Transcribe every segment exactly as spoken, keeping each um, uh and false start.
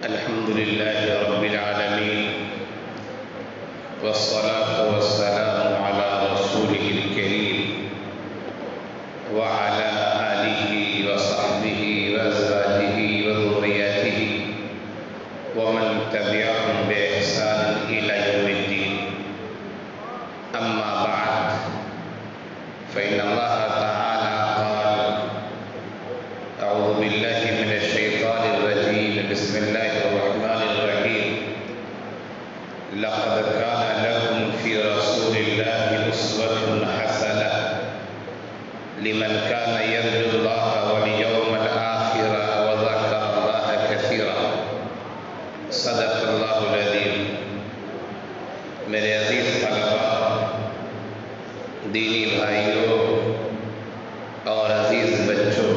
الحمد لله رب العالمين والصلاة والسلام على رسوله الكريم وعلى آله وصحبه وأزواجه وذرياته ومن تبعهم بإحسان إلى يوم الدين. أما بعد، فإن الله تعالى قال: أعوذ بالله من الشيطان الرجيم، بسم الله الرحمن الرحيم. لقد كان لكم في رسول الله أسوة حسنة لمن كان يرجو الله واليوم الآخر وذكر الله كثيرا. صدق اللہ العظیم. میرے عزیز طلباء، دینی بھائیوں اور عزیز بچوں،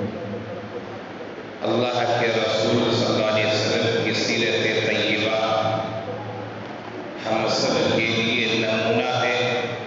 اللہ کے رسول صلی اللہ علیہ وسلم کی سیرت طیبہ ہم سب کے لیے نمونہ ہے،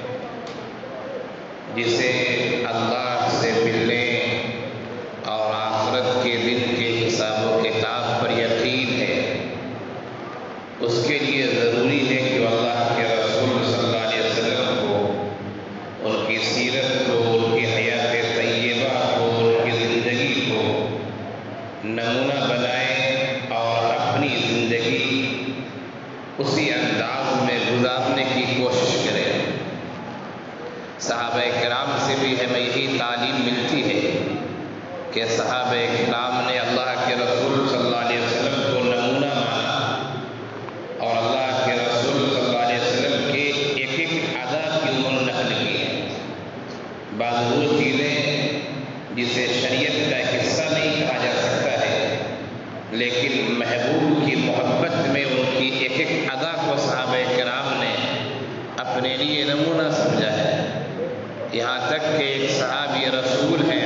جسے اللہ سے ملنے اور آخرت کے دن کے حساب و کتاب پر یقین ہے. اس کے لیے ضروری ہے کہ اللہ کے رسول صلی اللہ علیہ وسلم کو، ان کی سیرت کو، ان کی حیات طیبہ کو، ان کی زندگی کو نمونہ بنائیں اور اپنی زندگی اسی انداز میں گزارنے کی کوشش کریں. صحابہ کرام سے بھی ہمیں یہی تعلیم ملتی ہے کہ صحابہ کرام نے اللہ کے رسول صلی اللہ علیہ وسلم کو نمونہ مانا اور اللہ کے رسول صلی اللہ علیہ وسلم کے ایک ایک ادا کی انہوں نے نقل کی ہے. بعض وہ چیزیں جسے شریعت کا حصہ نہیں کہا جا سکتا ہے، لیکن محبوب کی محبت میں ان کی ایک ایک ادا کو صحابہ کرام نے اپنے لیے نمونہ سمجھا ہے. یہاں تک کہ ایک صحابی رسول ہیں،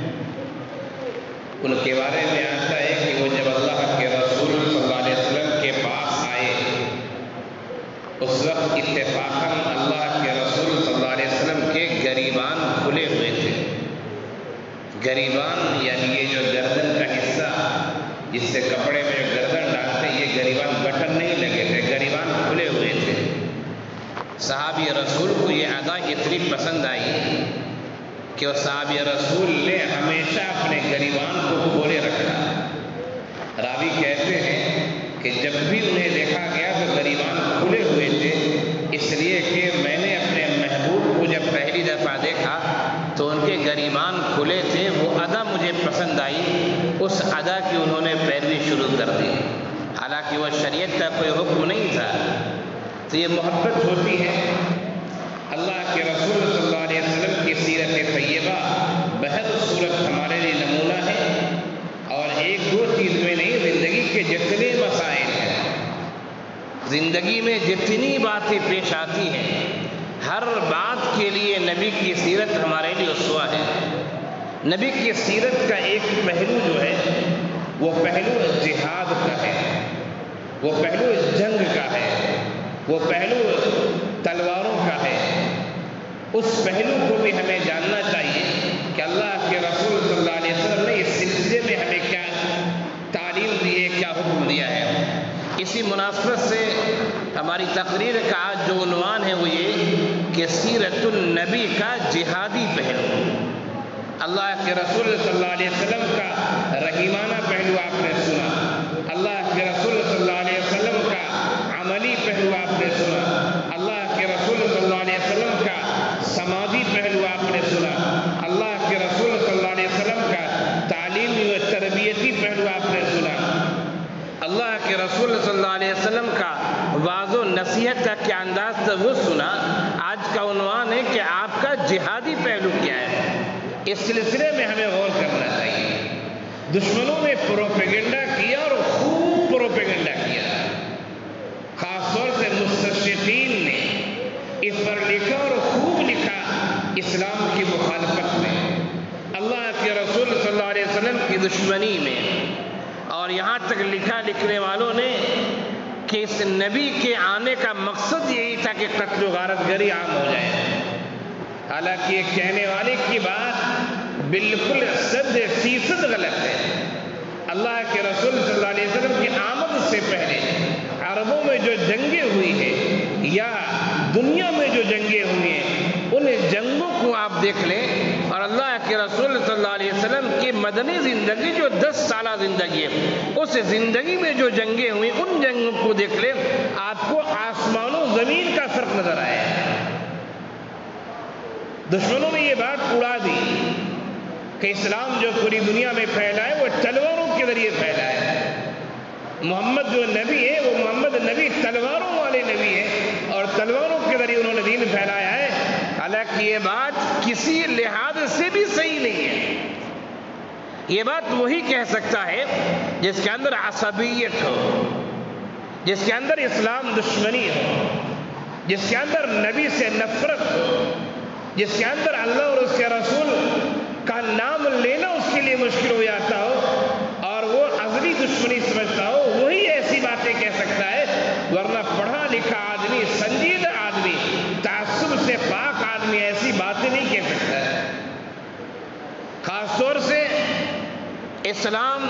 ان کے بارے میں آتا ہے کہ وہ جب اللہ کے رسول صلی اللہ علیہ وسلم کے پاس آئے، اس وقت اتفاقاً اللہ کے رسول صلی اللہ علیہ وسلم کے گریبان کھلے ہوئے تھے. گریبان یعنی یہ جو گردن کا حصہ جس سے کپڑے میں گردن ڈالتے، یہ گریبان بٹن نہیں لگے تھے، گریبان کھلے ہوئے تھے. صحابی رسول کو یہ ادا اتنی پسند آئی کہ وہ صحابی رسول نے ہمیشہ اپنے گریبان کو کھولے رکھا. راوی کہتے ہیں کہ جب بھی انہیں دیکھا گیا تو گریبان کھلے ہوئے تھے، اس لیے کہ میں نے اپنے محبوب کو جب پہلی دفعہ دیکھا تو ان کے گریبان کھلے تھے. وہ ادا مجھے پسند آئی، اس ادا کی انہوں نے پیروی شروع کر دی. حالانکہ وہ شریعت کا کوئی حکم نہیں تھا. تو یہ محبت ہوتی ہے. اللہ کے رسول صلی اللہ علیہ وسلم کی سیرت طیبہ بہر صورت ہمارے لیے نمونہ ہے. اور ایک دو چیز میں نہیں، زندگی کے جتنے مسائل ہیں، زندگی میں جتنی باتیں پیش آتی ہیں، ہر بات کے لیے نبی کی سیرت ہمارے لیے اسوہ ہے. نبی کی سیرت کا ایک پہلو جو ہے وہ پہلو جہاد کا ہے، وہ پہلو جنگ کا ہے، وہ پہلو تلواروں کا ہے. اس پہلو کو بھی ہمیں جاننا چاہیے کہ اللہ کے رسول صلی اللہ علیہ وسلم نے اس سلسلے میں ہمیں کیا تعلیم دی ہے، کیا حکم دیا ہے. اسی مناسبت سے ہماری تقریر کا آج جو عنوان ہے وہ یہ کہ سیرت النبی کا جہادی پہلو. اللہ کے رسول صلی اللہ علیہ وسلم کا رحیمانہ پہلو آپ نے سنا، اللہ کے رسول صلی اللہ علیہ وسلم کا عملی پہلو آپ نے سنا، اللہ کے رسول صلی اللہ علیہ وسلم کا سماجی پہلو آپ نے سنا، اللہ کے رسول صلی اللہ علیہ وسلم کا تعلیمی و تربیتی پہلو آپ نے سنا، اللہ کے رسول صلی اللہ علیہ وسلم کا واضح و نصیحت کا کیا انداز تھا وہ سنا. آج کا عنوان ہے کہ آپ کا جہادی پہلو کیا ہے. اس سلسلے میں ہمیں غور کرنا چاہیے. دشمنوں نے پروپیگنڈا کیا اور خوب پروپیگنڈا کیا. خاص طور سے مستشرقین نے اس پر لکھا اور خوب لکھا اسلام کی مخالفت میں، اللہ کے رسول صلی اللہ علیہ وسلم کی دشمنی میں. اور یہاں تک لکھا لکھنے والوں نے کہ اس نبی کے آنے کا مقصد یہی تھا کہ قتل و غارت گری عام ہو جائے. حالانکہ یہ کہنے والے کی بات بالکل صد فیصد غلط ہے. اللہ کے رسول صلی اللہ علیہ وسلم کی آمد سے پہلے عربوں میں جو جنگیں ہوئی ہیں یا دنیا میں جو جنگیں ہوئی ہیں ان جنگوں کو آپ دیکھ لیں، اور اللہ کے رسول صلی اللہ علیہ وسلم کی مدنی زندگی جو دس سالہ زندگی ہے، اس زندگی میں جو جنگیں ہوئی ان جنگوں کو دیکھ لیں، آپ کو آسمان و زمین کا فرق نظر آیا ہے۔ دشمنوں نے یہ بات اڑا دی کہ اسلام جو پوری دنیا میں پھیلا ہے وہ تلواروں کے ذریعے پھیلا ہے۔ محمد جو نبی ہے وہ محمد نبی تلواروں والے نبی ہے، اور تلواروں کے ذریعے انہوں نے دین پھیلایا ہے۔ حالانکہ یہ بات کسی لحاظ سے بھی صحیح نہیں ہے۔ یہ بات وہی کہہ سکتا ہے جس کے اندر عصبیت ہو، جس کے اندر اسلام دشمنی ہو، جس کے اندر نبی سے نفرت ہو، جس کے اندر اللہ اور اس کے رسول کا نام لینا اس کے لیے مشکل ہو جاتا ہو اور وہ ازلی دشمنی سمجھتا ہو، وہی ایسی باتیں کہہ سکتا ہے، ورنہ پڑھا لکھا آدمی، سنجیدہ آدمی، تعصب سے پاک آدمی ایسی باتیں نہیں کہہ سکتا ہے۔ خاص طور سے اسلام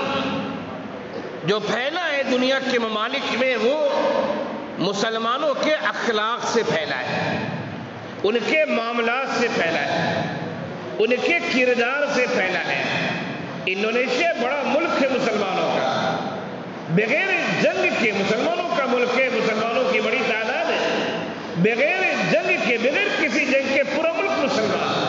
جو پھیلا ہے دنیا کے ممالک میں وہ مسلمانوں کے اخلاق سے پھیلا ہے، ان کے معاملات سے پھیلا ہے، ان کے کردار سے پھیلا ہے۔ انڈونیشیا بڑا ملک ہے مسلمانوں کا، بغیر جنگ کے مسلمانوں کا ملک ہے، مسلمانوں کی بڑی تعداد ہے، بغیر جنگ کے، بغیر کسی جنگ کے پورا ملک مسلمان۔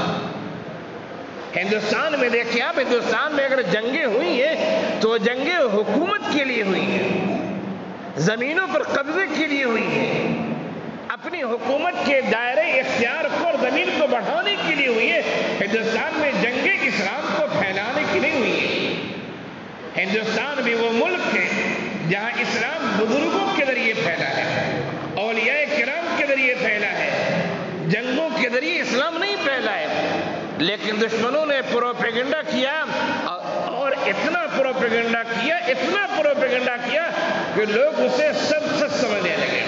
ہندوستان میں دیکھیں آپ، ہندوستان میں اگر جنگیں ہوئی ہیں تو جنگیں حکومت کے لیے ہوئی ہیں، زمینوں پر قبضے کے لیے ہوئی ہیں، اپنی حکومت کے دائرے اختیار کو اور زمین کو بڑھانے کے لیے ہوئی ہے۔ ہندوستان میں جنگیں اسلام کو پھیلانے کی نہیں ہوئی ہے۔ ہندوستان بھی وہ ملک ہے جہاں اسلام بزرگوں کے ذریعے پھیلا ہے، اولیاء کرام کے ذریعے پھیلا ہے، جنگوں کے ذریعے اسلام نہیں پھیلا ہے۔ لیکن دشمنوں نے پروپیگنڈا کیا، اور اتنا پروپیگنڈا کیا اتنا پروپیگنڈا کیا کہ لوگ اسے سب سچ سمجھنے لگے۔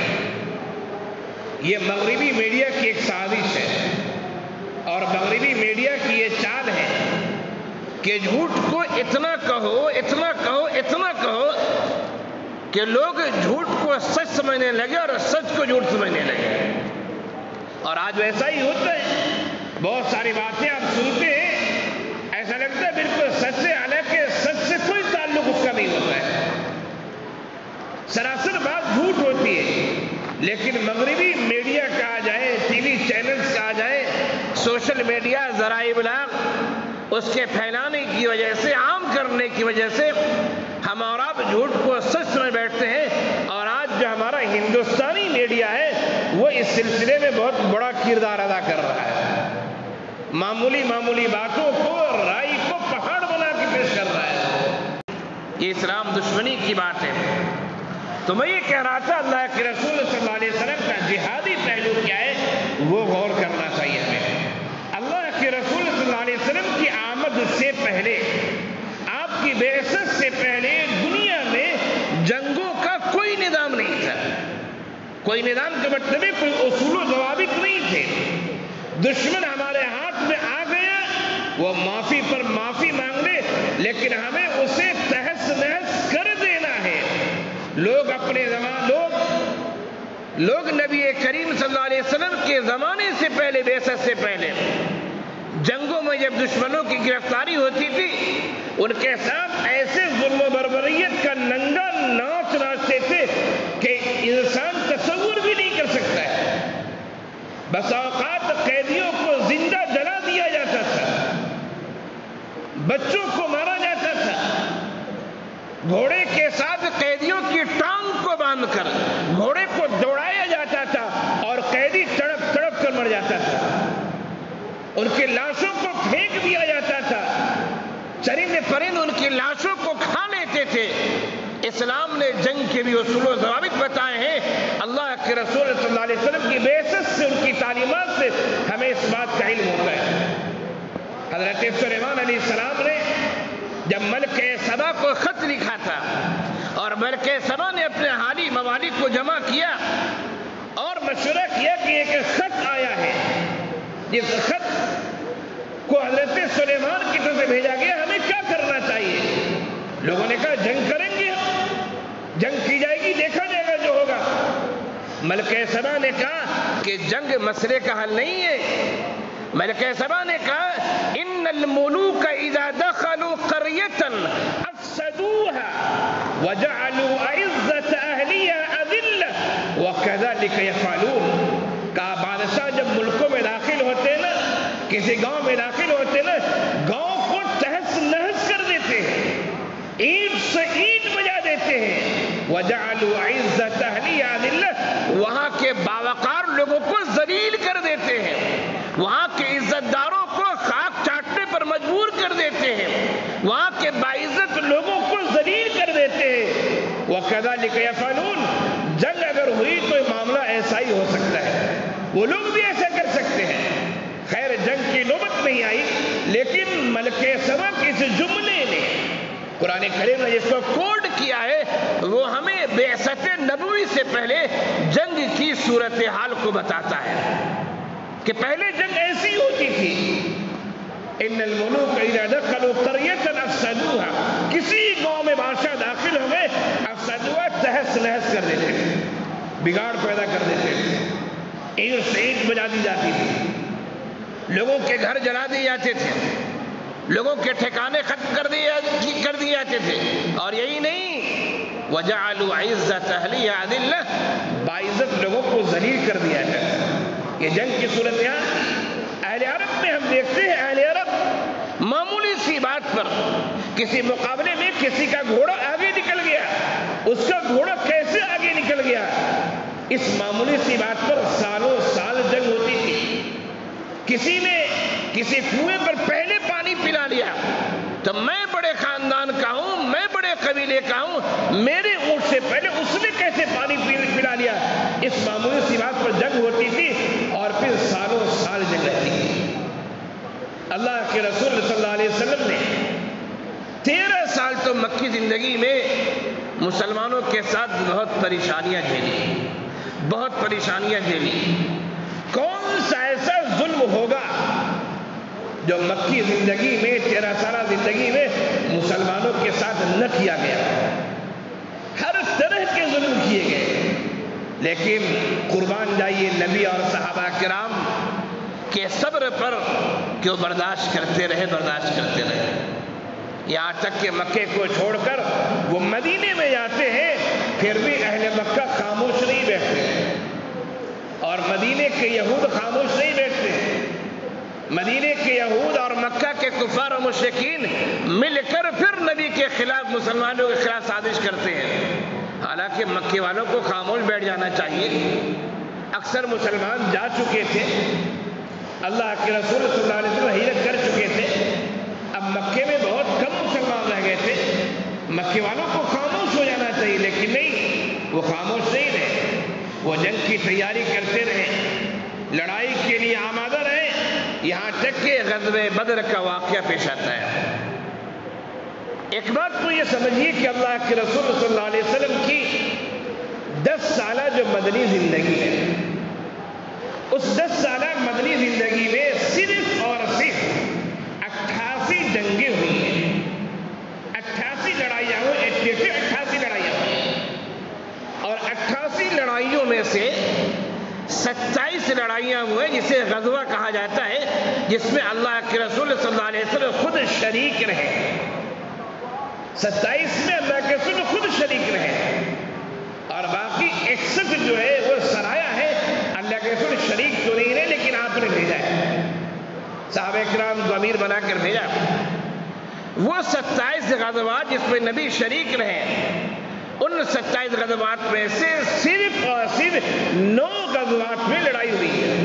یہ مغربی میڈیا کی ایک سازش ہے، اور مغربی میڈیا کی یہ چال ہے کہ جھوٹ کو اتنا کہو اتنا کہو اتنا کہو کہ لوگ جھوٹ کو سچ سمجھنے لگے اور سچ کو جھوٹ سمجھنے لگے۔ اور آج ویسا ہی ہوتا ہے، بہت ساری باتیں آپ سنتے ہیں، ایسا لگتا ہے بالکل سچ سے، حالانکہ سچ سے کوئی تعلق اس کا نہیں ہوتا ہے، سراسر بات جھوٹ ہوتی ہے۔ لیکن مغربی میڈیا کہا جائے، ٹی وی چینلز کہا جائے، سوشل میڈیا، ذرائع ابلاغ، اس کے پھیلانے کی وجہ سے، عام کرنے کی وجہ سے ہم اور آپ جھوٹ کو سچ سمجھ بیٹھتے ہیں۔ اور آج جو ہمارا ہندوستانی میڈیا ہے وہ اس سلسلے میں بہت بڑا کردار ادا کر رہا ہے، معمولی معمولی باتوں کو اور رائے کو پہاڑ بنا کے پیش کر رہا ہے۔ یہ اسلام دشمنی کی بات ہے۔ تو میں یہ کہہ رہا تھا، اللہ کے رسول صلی اللہ علیہ وسلم کا جہادی پہلو کیا ہے وہ غور کرنا چاہیے ہمیں۔ اللہ کے رسول صلی اللہ علیہ وسلم کی آمد سے پہلے، آپ کی بعثت سے پہلے دنیا میں جنگوں کا کوئی نظام نہیں تھا۔ کوئی نظام کا مطلب ہے کوئی اصول و ضوابط نہیں تھے۔ دشمن ہمارے ہاتھ میں آ گیا، وہ معافی پر معافی مانگ لے، لیکن ہمیں اسے تہس نہس کر دینا ہے۔ لوگ اپنے زمان لوگ لوگ نبی کریم صلی اللہ علیہ وسلم کے زمانے سے پہلے، بعثت سے پہلے جنگوں میں جب دشمنوں کی گرفتاری ہوتی تھی، ان کے ساتھ ایسے ظلم و بربریت کا ننگا ناچ ناچتے تھے کہ انسان تصور بھی نہیں کر سکتا ہے۔ بس اوقات قیدیوں کو زندہ جلا دیا جاتا تھا، بچوں کو مارا جاتا تھا، گھوڑے کے ساتھ قیدیوں کی ٹانگ کو باندھ کر گھوڑے کو دوڑایا جاتا تھا اور قیدی تڑپ تڑپ کر مر جاتا تھا، ان کی لاشوں کو پھینک دیا جاتا تھا، چرند پرند ان کی لاشوں کو کھا لیتے تھے۔ اسلام نے جنگ کے بھی اصول و ضوابط بتائے ہیں۔ اللہ کے رسول صلی اللہ علیہ وسلم کی بعثت سے، ان کی تعلیمات سے ہمیں اس بات کا علم ہوتا ہے۔ حضرت سلیمان علیہ السلام نے جب ملک سبا کو خط لکھا تھا، اور ملک سبا نے اپنے حالی ممالک کو جمع کیا اور مشورہ کیا کہ ایک خط آیا ہے، اس خط کو حضرت سلیمان کی طرف سے بھیجا گیا، ہمیں کیا کرنا چاہیے؟ لوگوں نے کہا جنگ کریں گے، جنگ کی جائے گی، دیکھا جائے گا جو ہوگا۔ ملکہ سبا نے کہا کہ جنگ مسئلے کا حل نہیں ہے۔ ملکہ سبا نے کہا ان الملوک اذا دخلوا قریۃ افسدوها وجعلوا اعزۃ اہلها اذلۃ وكذلك يفعلون۔ کہا بادشاہ جب ملکوں میں داخل ہوتے ہیں نا، کسی گاؤں میں داخل ہوتے ہیں نا، گاؤں کو تہس نہس کر دیتے ہیں، اینٹ سے اینٹ بجا دیتے ہیں۔ وَجَعَلُوا عِزَّةَ أَهْلِهَا أَذِلَّةً، وہاں کے باوقار لوگوں کو ذلیل کر دیتے ہیں، وہاں کے عزت داروں کو خاک چاٹنے پر مجبور کر دیتے ہیں، وہاں کے باعزت لوگوں کو ذلیل کر دیتے ہیں۔ وَكَذَلِكَ يَفْعَلُونَ، جنگ اگر ہوئی تو یہ معاملہ ایسا ہی ہو سکتا ہے، وہ لوگ بھی ایسا کر سکتے ہیں۔ خیر جنگ کی نوبت نہیں آئی، لیکن ملکہ سبا کے اس جملے نے قرآن کریم نے جس کو کوڈ کیا ہے، وہ ہمیں بعثت نبوی سے پہلے جنگ کی صورتحال کو بتاتا ہے کہ پہلے جنگ ایسی ہوتی تھی۔ ان الملوک اذا دخلوا قریۃ افسدوها، کسی گاؤں میں بادشاہ داخل ہو گئے، افسدوها تہس نہس کر دیتے تھے، بگاڑ پیدا کر دیتے تھے، اینٹ سے اینٹ بجا دی جاتی تھی، لوگوں کے گھر جلا دیے جاتے تھے، لوگوں کے ٹھکانے ختم کر دیے کر دیے جاتے تھے، اور یہی نہیں وَجَعَلُوا عِزَّةَ أَهْلِهَا أَذِلَّةً، باعزت لوگوں کو ذلیل کر دیا جاتا۔ یہ جنگ کی صورتحال اہل عرب میں ہم دیکھتے ہیں، اہل عرب معمولی سی بات پر کسی مقابلے میں کسی کا گھوڑا آگے نکل گیا، اس کا گھوڑا کیسے آگے نکل گیا، اس معمولی سی بات پر سالوں سال جنگ ہوتی تھی۔ کسی نے کسی کنویں پر پہلے پانی پلا لیا تو میں بڑے خاندان کا ہوں، میں بڑے قبیلے کا ہوں، میرے اونٹ سے پہلے اس نے کیسے پانی پلا لیا، اس معمولی سی بات پر جنگ ہوتی تھی، اور پھر سالوں سال جنگ رہتی تھی۔ اللہ کے رسول صلی اللہ علیہ وسلم نے تیرہ سال تو مکی زندگی میں مسلمانوں کے ساتھ بہت پریشانیاں جھیلی، بہت پریشانیاں جھیلی۔ کون سا ایسا ظلم ہوگا جو مکی زندگی میں، تیرہ سالہ زندگی میں مسلمانوں کے ساتھ نہ کیا گیا؟ ہر طرح کے ظلم کیے گئے، لیکن قربان جائیے نبی اور صحابہ کرام کے صبر پر کہ وہ برداشت کرتے رہے، برداشت کرتے رہے، یہاں تک کہ مکے کو چھوڑ کر وہ مدینے میں جاتے ہیں، پھر بھی اہل مکہ خاموش نہیں بیٹھتے، اور مدینے کے یہود خاموش نہیں بیٹھتے۔ مدینے کے یہود اور مکہ کے کفار و مشرکین مل کر پھر نبی کے خلاف، مسلمانوں کے خلاف سازش کرتے ہیں۔ حالانکہ مکے والوں کو خاموش بیٹھ جانا چاہیے، اکثر مسلمان جا چکے تھے، اللہ کے رسول صلی اللہ علیہ وسلم ہجرت کر چکے تھے، اب مکے میں بہت کم مسلمان رہ گئے تھے، مکے والوں کو خاموش ہو جانا چاہیے، لیکن نہیں، وہ خاموش نہیں رہے، وہ جنگ کی تیاری کرتے رہے، لڑائی کے لیے آمادہ رہے، یہاں تک کہ غزوہ بدر کا واقعہ پیش آتا ہے۔ ایک بات تو یہ سمجھیے کہ اللہ کے رسول صلی اللہ علیہ وسلم کی دس سالہ جو مدنی زندگی ہے، اس دس سالہ مدنی زندگی میں صرف اور صرف اٹھاسی جنگیں ہوئی ہیں، اٹھاسی لڑائیاں ہوئی، اٹھاسی لڑائیاں ہوئی، اور اٹھاسی لڑائیوں میں سے ستائیس لڑائیاں ہوئے جسے غزوہ کہا جاتا ہے، جس میں اللہ کے رسول صلی اللہ علیہ وسلم خود شریک رہے۔ ستائیس میں اللہ کے رسول خود شریک رہے، اور باقی اکسٹھ جو ہے وہ سرایا ہے، اللہ کے رسول شریک تو نہیں رہے، لیکن آپ نے بھیجا ہے، صحابہ کرام کو امیر بنا کر بھیجا۔ وہ ستائیس غزوات جس میں نبی شریک رہے، ان ستائیس غزوات میں سے صرف اور صرف نو غزوات میں لڑائی ہوئی ہے،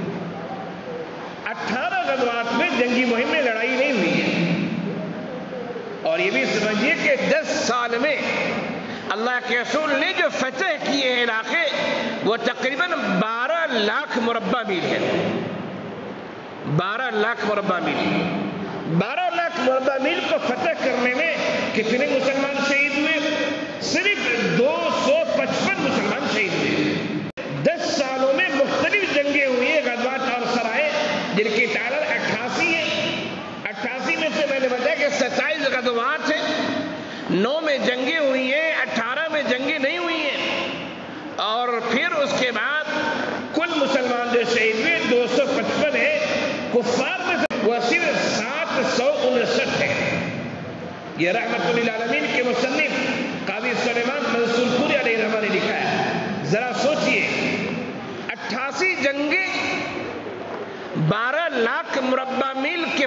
اٹھارہ غزوات میں جنگی مہم میں لڑائی نہیں ہوئی ہے۔ اور یہ بھی سمجھیے کہ دس سال میں اللہ کے رسول نے جو فتح کیے ہیں علاقے، وہ تقریباً بارہ لاکھ مربع میل ہے، بارہ لاکھ مربع میل، بارہ لاکھ مربع میل کو فتح کرنے میں کتنے مسلمان شہید ہوئے؟ صرف دو سو پچپن مسلمان شہید ہوئے۔ دس سالوں میں مختلف جنگیں ہوئی ہیں، غزوات اور سرائے، جن کی تعداد اٹھاسی ہے۔ اٹھاسی میں سے میں نے بتایا کہ ستائیس غزوات ہیں، نو میں جنگیں ہوئی ہیں، اٹھارہ میں جنگیں اور پھر اس کے بعد کل مسلمان جو شہید ہوئے دو سو پچپن ہے، کفار میں سے وہ صرف سات سو انسٹھ ہے۔ یہ رحمت للعالمین کے مصنف قاضی سلیمان منصور پوری علیہ الرحمہ نے لکھا ہے۔ ذرا سوچئے، اٹھاسی جنگیں، بارہ لاکھ مربع میل کے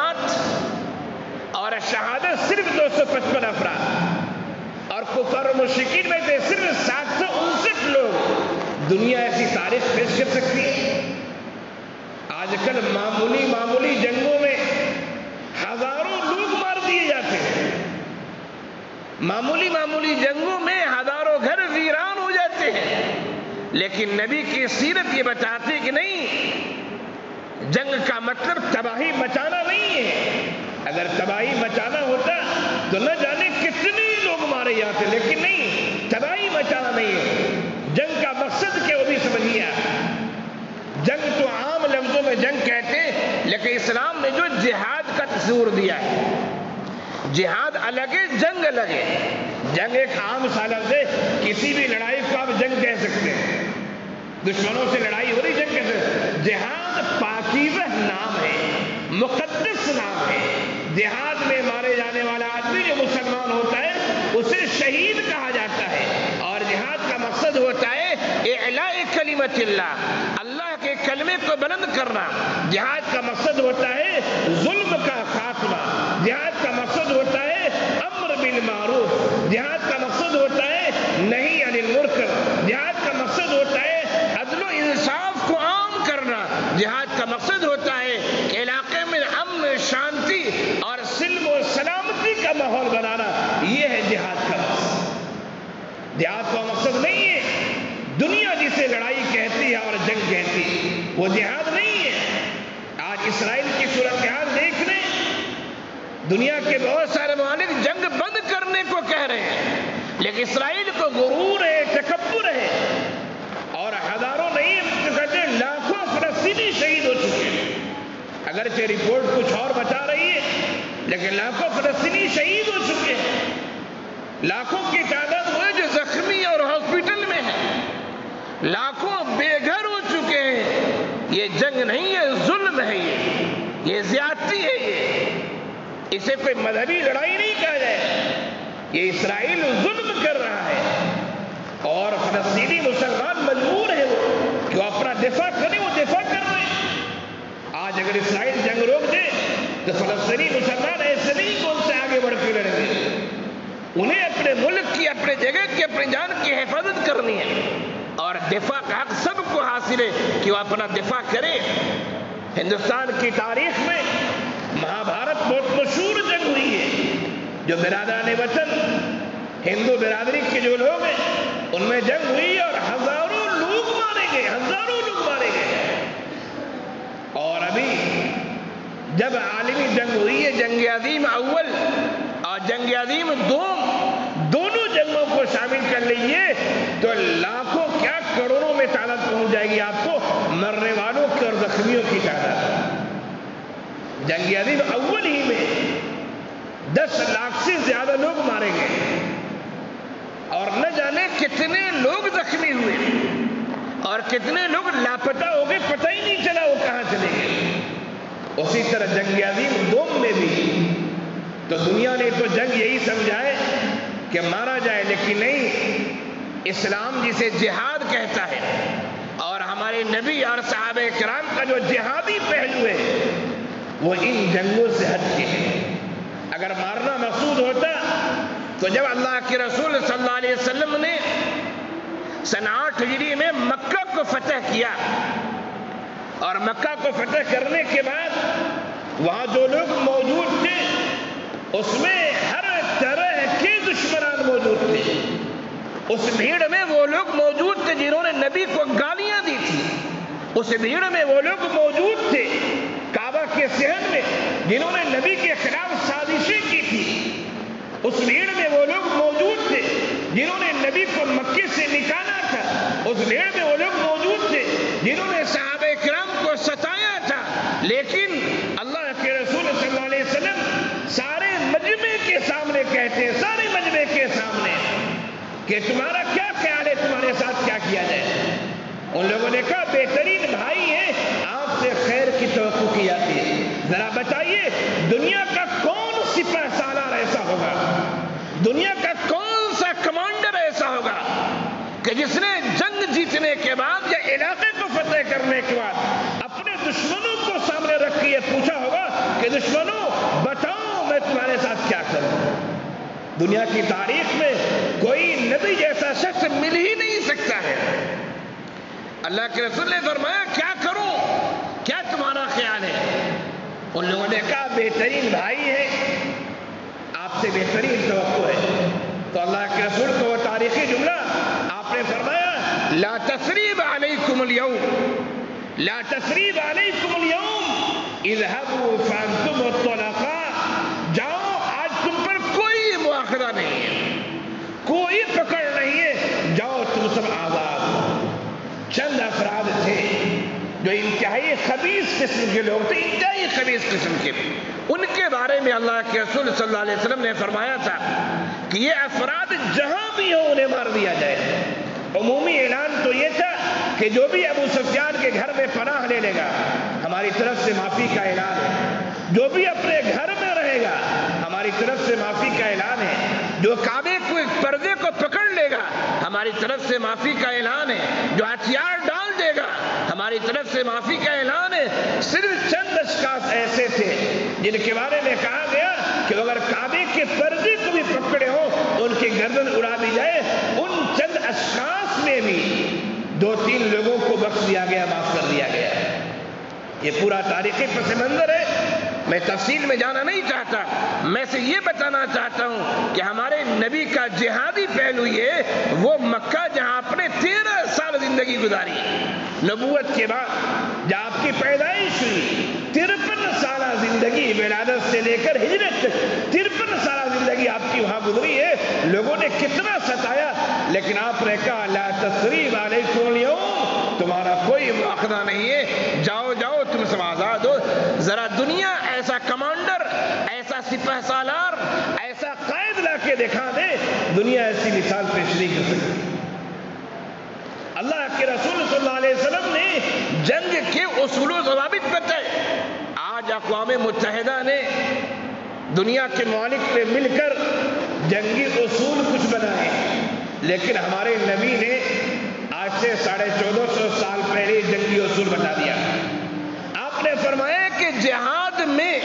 فتوحات اور شہادت صرف دو سو پچپن افراد، اور کفار و مشرکین میں سے صرف سات سو انسٹھ لوگ۔ دنیا ایسی تاریخ پیش کر سکتی ہے؟ آج کل معمولی معمولی جنگوں میں ہزاروں لوگ مار دیے جاتے ہیں، معمولی معمولی جنگوں میں ہزاروں گھر ویران ہو جاتے ہیں، لیکن نبی کی سیرت یہ بتاتی کہ نہیں، جنگ کا مطلب تباہی مچانا نہیں ہے۔ اگر تباہی مچانا ہوتا تو نہ جانے کتنے لوگ مارے جاتے، لیکن نہیں، تباہی مچانا نہیں ہے۔ جنگ کا مقصد کیا وہ بھی سمجھیے۔ جنگ تو عام لفظوں میں جنگ کہتے ہیں، لیکن اسلام نے جو جہاد کا تصور دیا ہے، جہاد الگ ہے، جنگ الگ ہے۔ جنگ ایک عام سا لفظ ہے، کسی بھی لڑائی کو آپ جنگ کہہ سکتے ہیں، دشمنوں سے لڑائی ہو رہی جنگ کہہ سکتے ہیں۔ جہاد پاکیزہ نام ہے، مقدس نام ہے۔ جہاد میں مارے جانے والا آدمی جو مسلمان ہوتا ہے اسے شہید کہا جاتا ہے، اور جہاد کا مقصد ہوتا ہے اعلاء کلمت اللہ، اللہ کے کلمے کو بلند کرنا۔ جہاد کا مقصد ہوتا ہے ظلم کا خاتمہ، جہاد کا مقصد ہوتا ہے امر بالمعروف، جہاد کا مقصد ہوتا ہے نہی عن المنکر، جہاد کا مقصد ہوتا ہے عدل و انصاف کو عام کرنا، جہاد کا مقصد ہوتا ہے کہ علاقے میں امن، شانتی اور سلم و سلامتی کا ماحول بنانا۔ یہ ہے جہاد کا مقصد۔ جہاد کا مقصد نہیں ہے دنیا جسے لڑائی کہتی ہے اور جنگ کہتی ہے، وہ جہاد نہیں ہے۔ آج اسرائیل کی صورتحال دیکھ لیں، دنیا کے بہت سارے ممالک جنگ بند کرنے کو کہہ رہے ہیں، لیکن اسرائیل کو غرور ہے، تکبر ہے، اور ہزاروں نہیں کہتے لاکھوں فلسطینی شہید ہو چکے ہیں۔ اگرچہ رپورٹ کچھ اور بتا رہی ہے، لیکن لاکھوں فلسطینی شہید ہو چکے ہیں، لاکھوں کی تعداد ہوئے جو زخمی اور ہاسپٹل میں ہیں، لاکھوں بے گھر ہو چکے ہیں۔ یہ جنگ نہیں ہے، ظلم ہے، یہ یہ زیادتی ہے، یہ اسے کوئی مذہبی لڑائی نہیں کہا جائے۔ یہ اسرائیل ظلم کر رہا ہے، اور فلسطینی مسلمان مجبور ہیں کہ وہ اپنا دفاع کریں، وہ دفاع کر رہے ہیں۔ آج اگر اسرائیل جنگ روک دے تو فلسطینی مسلمان ایسے نہیں کون سے آگے بڑھ کے لڑیں گے، انہیں اپنے ملک کی، اپنے جگہ کی، اپنی جان کی حفاظت کرنی ہے، اور دفاع کا حق سب کو حاصل ہے کہ وہ اپنا دفاع کرے۔ ہندوستان کی تاریخ میں مہا بھارت بہت مشہور جنگ ہوئی ہے، جو برادران وطن ہندو برادری کے جو لوگ ہیں ان میں جنگ ہوئی، اور ہزاروں لوگ مارے گئے، ہزاروں لوگ مارے گئے۔ اور ابھی جب عالمی جنگ ہوئی ہے، جنگ عظیم اول اور جنگ عظیم دوم، دونوں جنگوں کو شامل کر لیجیے تو لاکھوں کیا کروڑوں میں تعداد پہنچ جائے گی آپ کو، مرنے والوں کی اور زخمیوں کی تعداد۔ جنگ عظیم اول ہی میں دس لاکھ سے زیادہ لوگ مارے گئے، اور نہ جانے کتنے لوگ زخمی ہوئے، اور کتنے لوگ لاپتہ ہو گئے، پتہ ہی نہیں چلا وہ کہاں چلے گئے۔ اسی طرح جنگ عظیم دوم میں بھی تو دنیا نے تو جنگ یہی سمجھا ہے کہ مارا جائے، لیکن نہیں، اسلام جسے جہاد کہتا ہے، اور ہمارے نبی اور صحابہ کرام کا جو جہادی پہلو ہے وہ ان جنگوں سے ہٹ کے ہے۔ اگر مارنا مقصود ہوتا تو جب اللہ کے رسول صلی اللہ علیہ وسلم نے سن آٹھ ہجری میں مکہ کو فتح کیا، اور مکہ کو فتح کرنے کے بعد وہاں جو لوگ موجود تھے اس میں ہر طرح کے دشمنان موجود تھے۔ اس بھیڑ میں وہ لوگ موجود تھے جنہوں نے نبی کو گالیاں دی تھی، اس بھیڑ میں وہ لوگ موجود تھے کعبہ کے صحن میں جنہوں نے نبی کے خلاف سازشیں کی تھی، اس بھیڑ میں وہ لوگ موجود تھے جنہوں نے نبی کو مکے سے نکالا تھا، اس بھیڑ میں وہ لوگ موجود تھے جنہوں نے صحابہ کرام کو ستایا تھا، لیکن اللہ کے رسول صلی اللہ علیہ وسلم سارے مجمع کے سامنے کہتے ہیں، سارے مجمع کے سامنے کہ تمہارا کیا خیال ہے تمہارے ساتھ کیا کیا جائے؟ ان لوگوں نے کہا بہترین بھائی ہیں، آپ سے خیر کی توقع کی جاتی ہے، ذرا بتائیے دنیا کا کون سپہ سالار ایسا ہوگا، دنیا کا کون سا کمانڈر ایسا ہوگا کہ جس نے جنگ جیتنے کے بعد یا علاقے کو فتح کرنے کے بعد اپنے دشمنوں کو سامنے رکھ کے یہ پوچھا ہوگا کہ دشمنوں بتاؤ میں تمہارے ساتھ کیا کروں؟ دنیا کی تاریخ میں کوئی نبی جیسا شخص مل ہی نہیں سکتا ہے۔ اللہ کے رسول نے فرمایا کیا کروں، کیا تمہارا خیال ہے؟ ان لوگوں نے کہا بہترین بھائی ہے، آپ سے بہترین توقع ہے۔ تو اللہ کے رسول کو وہ تاریخی جملہ آپ نے فرمایا لا تثریب علیکم اليوم، لا تثریب علیکم اليوم اذهبوا فانتم الطلقاء، جاؤ آج تم پر کوئی مواخذہ نہیں ہے، کوئی پکڑ نہیں ہے، جاؤ تم سب آزاد ہو۔ چند افراد تھے جو انتہائی خبیث قسم کے لوگ تھے، انتہائی خبیث قسم کے، ان کے بارے میں اللہ کے رسول صلی اللہ علیہ وسلم نے فرمایا تھا کہ یہ افراد جہاں بھی ہو انہیں مار دیا جائے۔ عمومی اعلان تو یہ تھا کہ جو بھی ابو سفیان کے گھر میں پناہ لے لے گا ہماری طرف سے معافی کا اعلان ہے، جو بھی اپنے گھر میں رہے گا ہماری طرف سے معافی کا اعلان ہے، جو کعبے کو پردے کو پکڑ لے گا ہماری طرف سے معافی کا اعلان ہے، جو ہتھیار ڈال دے گا ہماری طرف سے معافی کا اعلان ہے۔ صرف چند اشخاص ایسے تھے جن کے بارے میں کہا گیا کہ اگر کعبے کے پردے کو بھی پکڑے ہو ان کی گردن اڑا دی جائے۔ ان چند اشخاص میں بھی دو تین لوگوں کو بخش دیا گیا، معاف کر دیا گیا۔ یہ پورا تاریخی پس منظر ہے، میں تفصیل میں جانا نہیں چاہتا، میں سے یہ بتانا چاہتا ہوں کہ ہمارے نبی کا جہادی پہلو یہ وہ مکہ جہاں آپ نے تیرہ سال زندگی گزاری، نبوت کے بعد جب آپ کی پیدائش ہوئی ترپن سالہ زندگی، ولادت سے لے کر ہجرت ترپن سالہ زندگی آپ کی وہاں گزری ہے۔ لوگوں نے کتنا ستایا، لیکن آپ نے کہا لا تثریب علیکم اليوم، تمہارا کوئی مواخذہ نہیں ہے، جاؤ جاؤ تم سب آزاد ہو۔ ذرا دنیا ایسا کمانڈر، ایسا سپہ سالار، ایسا قائد لا کے دکھا دے، دنیا ایسی مثال پیش نہیں کر سکتی۔ اللہ کے رسول صلی اللہ علیہ وسلم نے جنگ کے اصول و ضوابط بتائے۔ آج اقوام متحدہ نے دنیا کے ممالک پہ مل کر جنگی اصول کچھ بنائے، لیکن ہمارے نبی نے آج سے ساڑھے چودہ سو سال پہلے جنگی اصول بتا دیا۔ آپ نے فرمایا کہ جہاد میں،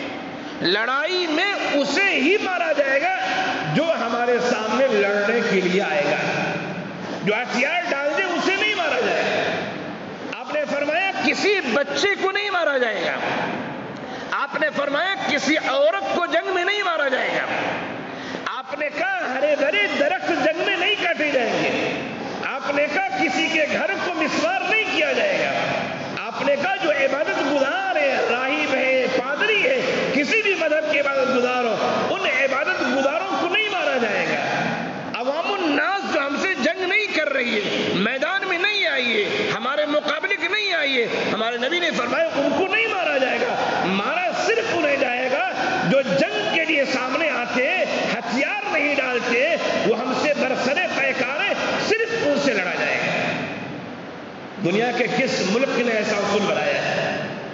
لڑائی میں اسے ہی مارا جائے گا جو ہمارے سامنے لڑنے کے لیے آئے گا، جو ہتھیار ڈال دے اسے نہیں مارا جائے گا۔ آپ نے فرمایا کسی بچے کو نہیں مارا جائے گا، آپ نے فرمایا کسی عورت کو جنگ میں نہیں مارا جائے گا، آپ نے کہا ہرے بھرے درخت جنگ میں نہیں کاٹے جائیں گے، آپ نے کہا کسی کے گھر کو مسمار نہیں کیا جائے گا، آپ نے کہا جو عبادت گزار ہے، راہب ہے، پادری ہے، کسی بھی مذہب کے عبادت گزار ہو، ان عبادت گزاروں کو نہیں مارا جائے گا۔ عوام الناس جو ہم سے جنگ نہیں کر رہی ہے، میدان میں نہیں آئی ہے، ہمارے مقابلے کے نہیں آئی ہے، ہمارے نبی نے فرمایا ان کو نہیں مارا جائے گا، مارا صرف انہیں جائے گا جو جنگ کے لیے سامنے آتے، ہتھیار نہیں ڈالتے، وہ ہم سے برسرے پیکار ہے، صرف ان سے لڑا جائے گا۔ دنیا کے کس ملک نے ایسا اصول بنایا ہے؟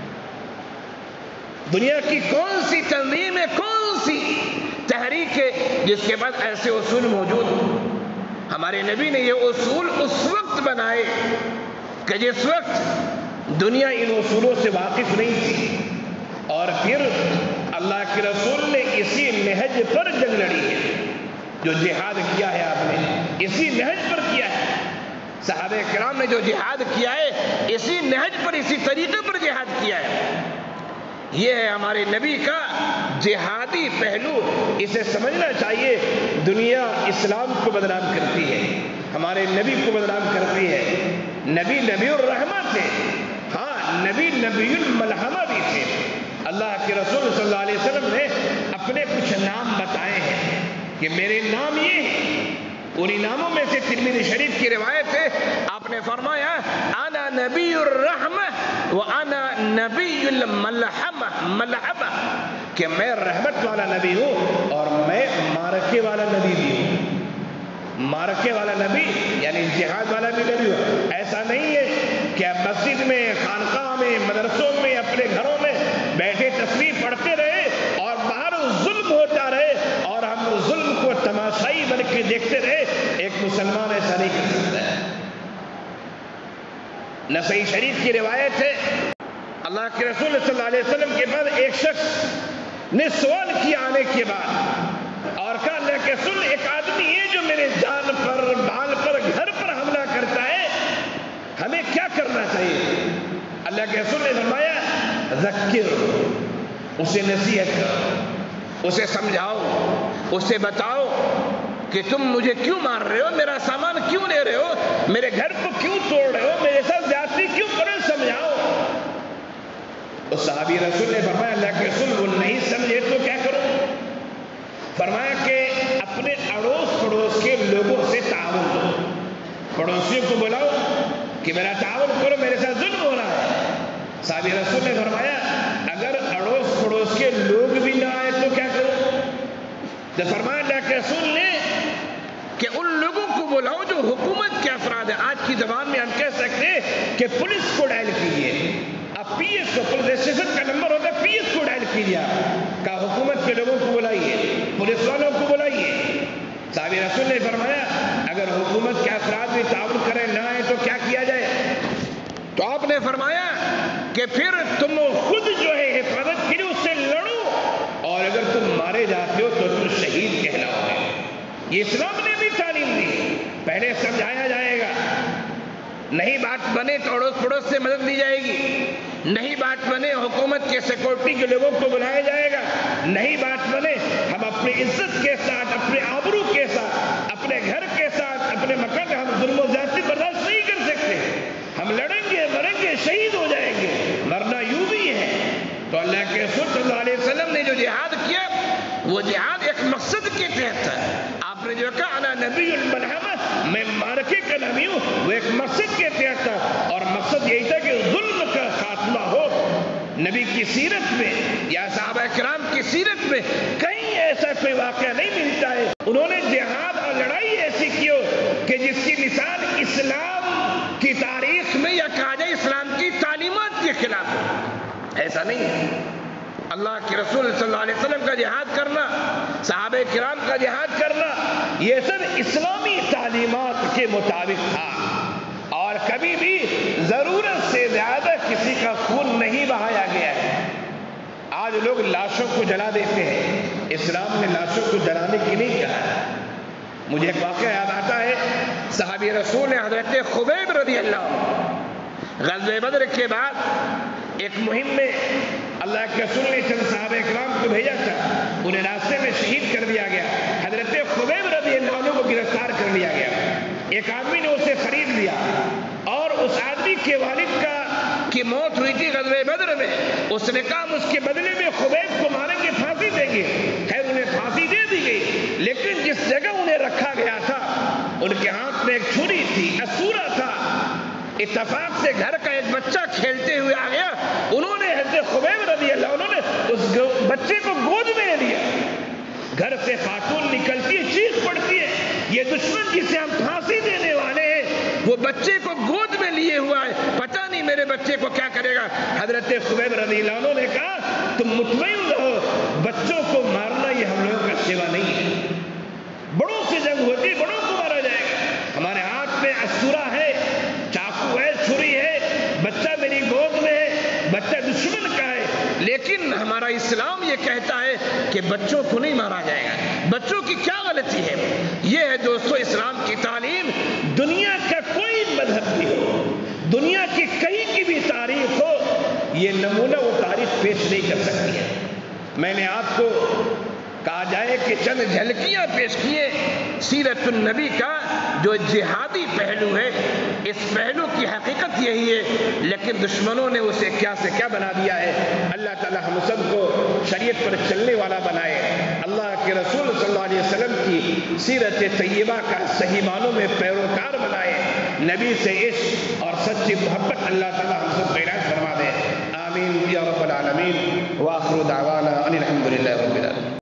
دنیا کی کون سی تنظیم ہے، کون سی تحریک ہے جس کے بعد ایسے اصول موجود ہوں؟ ہمارے نبی نے یہ اصول اس وقت بنائے کہ جس وقت دنیا ان اصولوں سے واقف نہیں تھی، اور پھر اللہ کے رسول نے اسی نہج پر جنگ لڑی ہے، جو جہاد کیا ہے آپ نے اسی نہج پر کیا ہے، صحابہ کرام نے جو جہاد کیا ہے اسی نہج پر، اسی طریقے پر جہاد کیا ہے۔ یہ ہے ہمارے نبی کا جہادی پہلو، اسے سمجھنا چاہیے۔ دنیا اسلام کو بدنام کرتی ہے، ہمارے نبی کو بدنام کرتی ہے۔ نبی نبی الرحمہ تھے، ہاں نبی نبی الملحمہ بھی تھے۔ اللہ کے رسول صلی اللہ علیہ وسلم نے اپنے کچھ نام بتائے ہیں کہ میرے نام یہ ہیں، انہی ناموں میں سے ترمذی شریف کی روایت ہے، آپ نے فرمایا انا نبی الرحمہ وانا نبی الملحمہ، ملحمہ کہ میں رحمت والا نبی ہوں اور میں مارکے والا نبی بھی ہوں۔ مارکے والا نبی یعنی جہاد والا بھی نبی ہو. ایسا نہیں ہے کہ اب مسجد میں، خانقاہ میں، مدرسوں میں، اپنے گھروں میں بیٹھے تسبیح پڑھتے رہے اور باہر ظلم ہوتا رہے اور ہم ظلم کو تماشائی بن کے دیکھتے رہے. ایک مسلمان ایسا نہیں کر سکتا ہے. نسائی شریف کی روایت ہے، اللہ کے رسول صلی اللہ علیہ وسلم کے بعد ایک شخص نے سوال کیا آنے کے بعد اور کہا اللہ کے رسول، ایک آدمی ہے جو میرے جان پر، بال پر، گھر پر حملہ کرتا ہے، ہمیں کیا کرنا چاہیے؟ اللہ کے رسول نے فرمایا ذکر، اسے نصیحت کرو، اسے سمجھاؤ، اسے بتاؤ کہ تم مجھے کیوں مار رہے ہو، میرا سامان کیوں لے رہے ہو، میرے گھر کو کیوں توڑ رہے ہو، میرے ساتھ زیادتی کیوں کرو، سمجھاؤ. اس صحابی رسول نے فرمایا اللہ کے رسول وہ نہیں سمجھے تو کیا کرو؟ فرمایا کہ اپنے اڑوس پڑوس کے لوگوں سے تعاون کرو، پڑوسیوں کو بلاؤ کہ میرا تعاون کرو، میرے ساتھ ظلم ہو رہا ہے. صحابی رسول نے فرمایا اگر اڑوس پڑوس کے لوگ بھی نہ آئے تو کیا کرو؟ تو فرمایا اللہ کے رسول نے کہ ان لوگوں کو بلاؤ جو حکومت کے افراد ہیں. آج کی زبان میں ہم کہہ سکتے ہیں کہ پولیس کو ڈائل کیجیے. اب پی ایس کو، پولیس اسٹیشن کا نمبر ہوتا ہے، پی ایس کو ڈائل کیجیے. کا حکومت کے لوگوں کو بلائیے، پولیس والوں کو بلائیے. صحابی رسول نے فرمایا اگر حکومت کے افراد بھی تعاون کریں نہ آئے تو کیا کیا جائے؟ تو آپ نے فرمایا کہ پھر تم خود جو ہے حفاظت کے لیے اس سے لڑو اور اگر تم مارے جاتے ہو تو تم شہید کہلاؤ گے. یہ اسلام نے بھی تعلیم دی. پہلے سمجھایا جائے گا، نہیں بات بنے تو اڑوس پڑوس سے مدد لی جائے گی، نہیں بات بنے حکومت کے سیکورٹی کے لوگوں کو بلایا جائے گا، نہیں بات بنے ہم اپنی عزت کے ساتھ، اپنے آبرو کے ساتھ، اپنے گھر کے ساتھ، اپنے مکان میں ہم ظلم و زیادتی برداشت نہیں کر سکتے. ہم لڑیں گے، مریں گے، شہید ہو جائیں گے، مرنا یوں بھی ہے. تو اللہ کے رسول صلی اللہ علیہ وسلم نے جو جہاد کیا وہ جہاد ایک مقصد کے تحت تھا. آپ نے جو کہا انا نبی الملحمہ، میں مارکے کا نبی ہوں، وہ ایک مقصد کے تحت تھا اور مقصد یہی تھا کہ ظلم کا خاتمہ ہو. نبی کی سیرت میں یا صحابہ کرام کی سیرت میں کہیں ایسا کوئی واقعہ نہیں ملتا ہے انہوں نے جہاد اور لڑائی ایسی کی ہو کہ جس کی مثال اسلام کی تاریخ میں یا کہا جائے اسلام کی تعلیمات کے خلاف ہو. ایسا نہیں ہے. اللہ کے رسول صلی اللہ علیہ وسلم کا جہاد کرنا، صحابہ کرام کا جہاد کرنا، یہ سب اسلامی تعلیمات کے مطابق تھا اور کبھی بھی ضرورت سے زیادہ کسی کا خون نہیں بہایا گیا ہے. آج لوگ لاشوں کو جلا دیتے ہیں، اسلام نے لاشوں کو جلانے کی نہیں کہا. مجھے ایک واقعہ یاد آتا ہے، صحابی رسول نے حضرت خبیب رضی اللہ عنہ غزوہ بدر کے بعد ایک مہم میں اللہ کے رسول نے چند صحابہ کرام کو بھیجا تھا، انہیں راستے میں شہید کر دیا گیا. حضرت خبیب رضی اللہ عنہ کو گرفتار کر لیا گیا. ایک آدمی نے اسے خرید لیا اور اس آدمی کے والد کا کی موت ہوئی تھی غزوہ بدر میں. اس نے کہا اس کے بدلے میں خبیب کو ماریں گے، پھانسی دیں گے. خیر انہیں پھانسی دے دی گئی، لیکن جس جگہ انہیں رکھا گیا تھا ان کے ہاتھ میں ایک چھری تھی، اسورا تھا. اتفاق سے گھر کا ایک بچہ کھیلتے ہوئے آ گیا، انہوں نے حضرت خبیب رضی اللہ عنہ نے اس بچے کو گود میں لے لیا. گھر سے خاتون نکلتی ہے، چیخ پڑتی ہے، یہ دشمن جسے ہم پھانسی دینے والے ہیں وہ بچے کو گود میں لیے ہوا ہے، پتہ نہیں میرے بچے کو کیا کرے گا. حضرت خبیب رضی اللہ عنہ نے کہا تم مطمئن رہو، بچوں کو مارنا یہ ہم لوگوں کا سیوا نہیں ہے. بڑوں سے جنگ ہوتی، بڑوں کو مارا جائے گا. ہمارے ہاتھ میں اسورا ہے، چاقو ہے، چھری ہے، بچہ میری گود میں ہے، بچہ دشمن کا ہے، لیکن ہمارا اسلام یہ کہتا ہے کہ بچوں کو نہیں مارا جائے گا. بچوں کی کیا غلطی ہے؟ یہ ہے دوستو اسلام کی تعلیم. دنیا کا کوئی مذہب بھی ہو، دنیا کی کہیں کی بھی تاریخ ہو، یہ نمونہ وہ تاریخ پیش نہیں کر سکتی ہے. میں نے آپ کو کہا جائے کہ چند جھلکیاں پیش کیے سیرت النبی کا جو جہادی پہلو ہے. اس پہلو کی حقیقت یہی ہے، لیکن دشمنوں نے اسے کیا سے کیا بنا دیا ہے. اللہ تعالی ہم سب کو شریعت پر چلنے والا بنائے. اللہ کے رسول صلی اللہ علیہ وسلم کی سیرت طیبہ کا صحیح معنوں میں پیروکار بنائے. نبی سے عشق اور سچی محبت اللہ تعالی ہم سب کو عنایت فرما دے. آمین یا رب العالمین. وآخر دعوانا ان الحمد للہ رب العالمین.